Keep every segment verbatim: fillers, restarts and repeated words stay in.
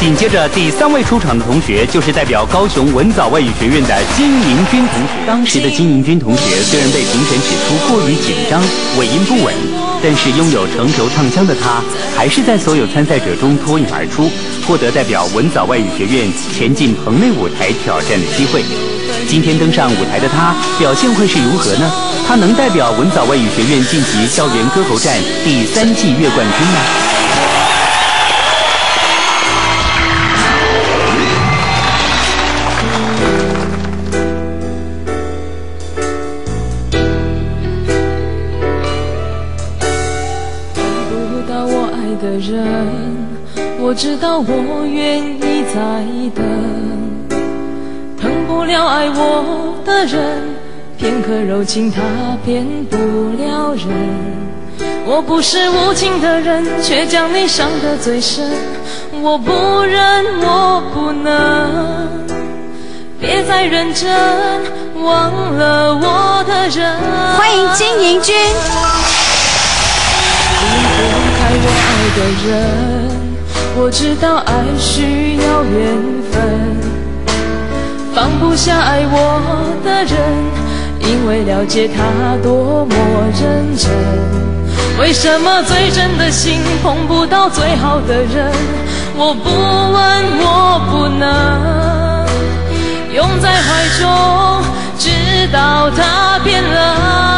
紧接着第三位出场的同学就是代表高雄文藻外语学院的金银君同学。当时的金银君同学虽然被评审指出过于紧张，尾音不稳，但是拥有成熟唱腔的他，还是在所有参赛者中脱颖而出，获得代表文藻外语学院前进棚内舞台挑战的机会。今天登上舞台的他，表现会是如何呢？他能代表文藻外语学院晋级校园歌喉战第三季月冠军吗？ 不到我爱的人，我知道我愿意再等。疼不了爱我的人，片刻柔情他骗不了人。我不是无情的人，却将你伤得最深。我不忍，我不能，别再认真，忘了我的人。 欢迎金银君。 离不开我爱的人，我知道爱需要缘分。放不下爱我的人，因为了解他多么认真。为什么最真的心碰不到最好的人？我不问，我不能拥在怀中，直到他变冷。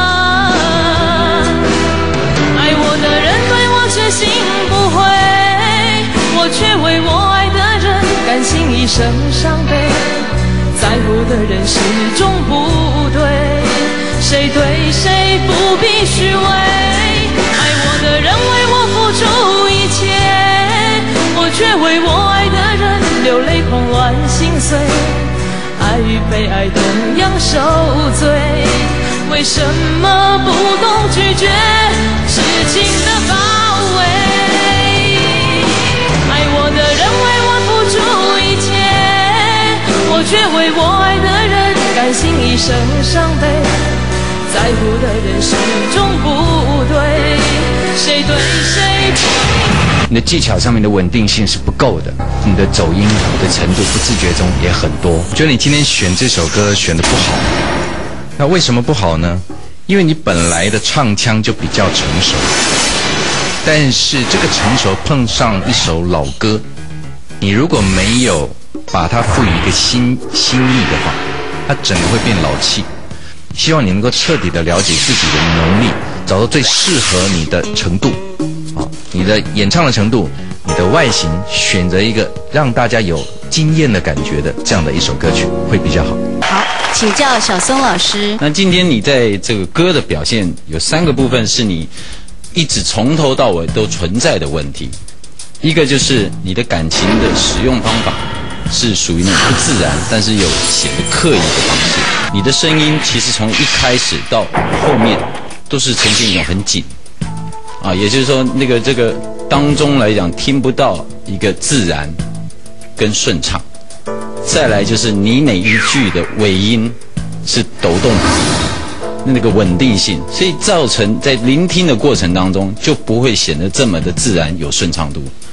爱我的人对我却心不悔，我却为我爱的人甘心一生伤悲。在乎的人始终不对，谁对谁不必虚伪。爱我的人为我付出一切，我却为我爱的人流泪狂乱心碎。爱与被爱同样受罪，为什么不懂拒绝痴情的包围？爱我的人为我付出一切，我却为我爱的人甘心一生伤悲。在乎的人始终不对，谁对谁不？ 你的技巧上面的稳定性是不够的，你的走音的程度不自觉中也很多。我觉得你今天选这首歌选得不好，那为什么不好呢？因为你本来的唱腔就比较成熟，但是这个成熟碰上一首老歌，你如果没有把它赋予一个新新意的话，它整个会变老气。希望你能够彻底的了解自己的能力，找到最适合你的程度，啊，你的演唱的程度，你的外形，选择一个让大家有惊艳的感觉的这样的一首歌曲会比较好。 好，请教小松老师。 那今天你在这个歌的表现有三个部分是你一直从头到尾都存在的问题，一个就是你的感情的使用方法是属于那种不自然，但是有显得刻意的方式。你的声音其实从一开始到后面都是呈现一种很紧，啊，也就是说那个这个当中来讲听不到一个自然跟顺畅。再来就是你哪一句的尾音是抖动的，那个稳定性，所以造成在聆听的过程当中就不会显得这么的自然有顺畅度。